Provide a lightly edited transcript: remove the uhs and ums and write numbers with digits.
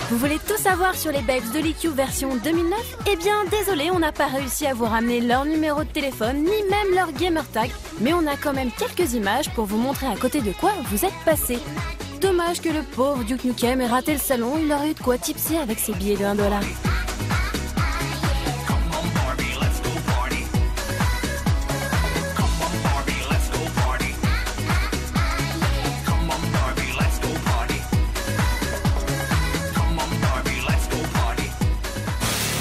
Vous voulez tout savoir sur les Babes de l'IQ version 2009? Eh bien, désolé, on n'a pas réussi à vous ramener leur numéro de téléphone, ni même leur gamer tag, mais on a quand même quelques images pour vous montrer à côté de quoi vous êtes passé. Dommage que le pauvre Duke Nukem ait raté le salon, il aurait eu de quoi tipser avec ses billets de $1.